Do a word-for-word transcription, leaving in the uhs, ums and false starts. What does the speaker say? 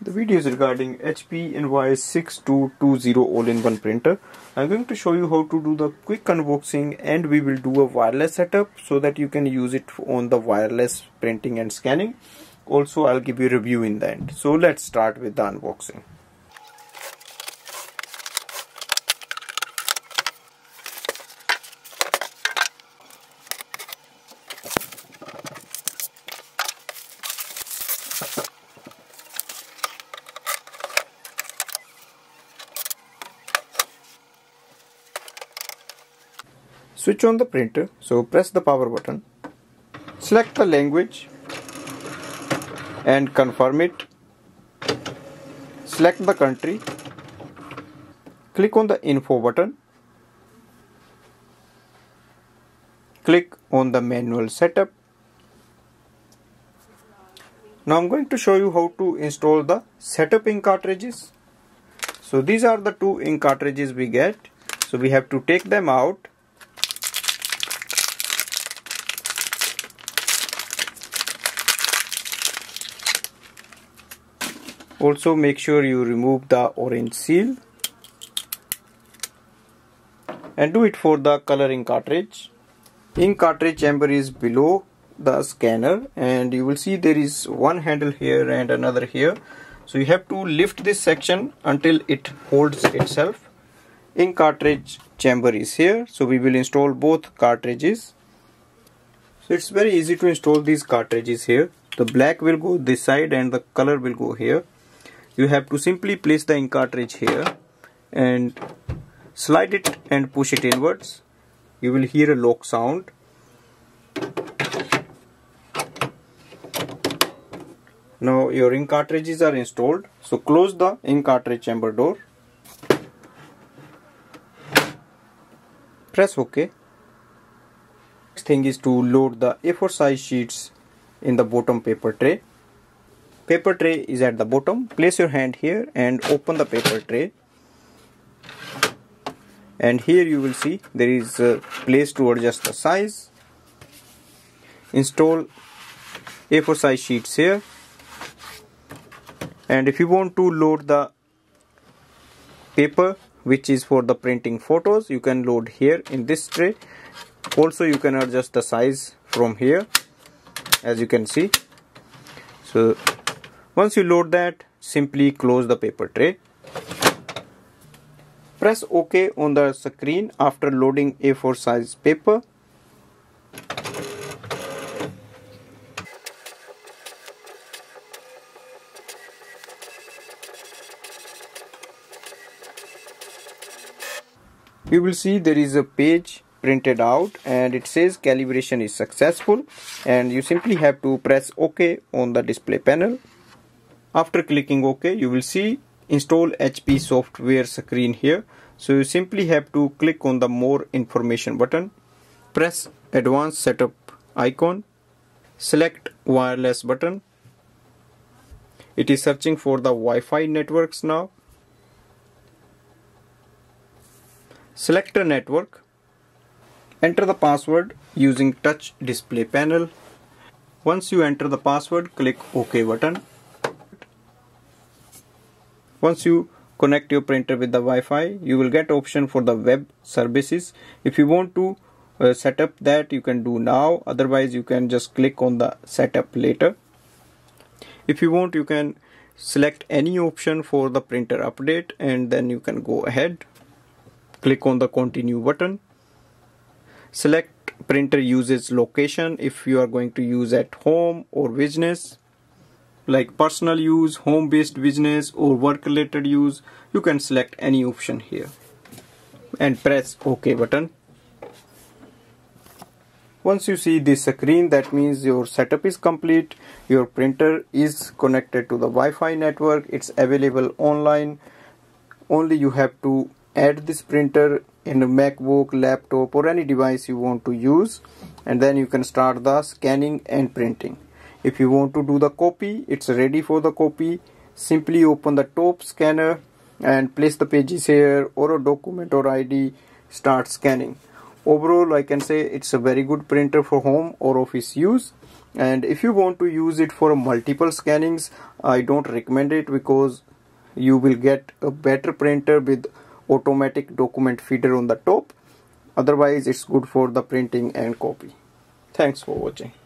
The video is regarding H P Envoy six two two zero all-in-one printer. I'm going to show you how to do the quick unboxing, and we will do a wireless setup so that you can use it on the wireless printing and scanning. Also, I'll give you a review in the end. So let's start with the unboxing. Switch on the printer, so press the power button, select the language and confirm it, select the country, click on the info button, click on the manual setup. Now I'm going to show you how to install the setup ink cartridges. So these are the two ink cartridges we get, so we have to take them out. Also make sure you remove the orange seal and do it for the color ink cartridge. Ink cartridge chamber is below the scanner, and you will see there is one handle here and another here. So you have to lift this section until it holds itself. Ink cartridge chamber is here, so we will install both cartridges. So it's very easy to install these cartridges here. The black will go this side and the color will go here. You have to simply place the ink cartridge here and slide it and push it inwards. You will hear a lock sound. Now your ink cartridges are installed, so close the ink cartridge chamber door. Press OK. Next thing is to load the A four size sheets in the bottom paper tray. Paper tray is at the bottom. Place your hand here and open the paper tray. And here you will see there is a place to adjust the size. Install A four size sheets here. And if you want to load the paper which is for the printing photos, you can load here in this tray. Also you can adjust the size from here, as you can see. So once you load that, simply close the paper tray. Press OK on the screen after loading A four size paper. You will see there is a page printed out and it says calibration is successful, and you simply have to press OK on the display panel. After clicking OK, you will see install H P software screen here. So you simply have to click on the more information button, press advanced setup icon, select wireless button. It is searching for the Wi-Fi networks now. Select a network. Enter the password using touch display panel. Once you enter the password, click OK button. Once you connect your printer with the Wi-Fi, you will get option for the web services. If you want to uh, set up that, you can do now. Otherwise, you can just click on the setup later. If you want, you can select any option for the printer update, and then you can go ahead. Click on the continue button. Select printer usage location if you are going to use at home or business. Like personal use, home-based business or work-related use, you can select any option here and press OK button. Once you see this screen, that means your setup is complete. Your printer is connected to the Wi-Fi network. It's available online. Only you have to add this printer in a MacBook, laptop or any device you want to use, and then you can start the scanning and printing. If you want to do the copy, it's ready for the copy. Simply open the top scanner and place the pages here or a document or I D, start scanning. Overall, I can say it's a very good printer for home or office use. And if you want to use it for multiple scannings, I don't recommend it, because you will get a better printer with automatic document feeder on the top. Otherwise it's good for the printing and copy. Thanks for watching.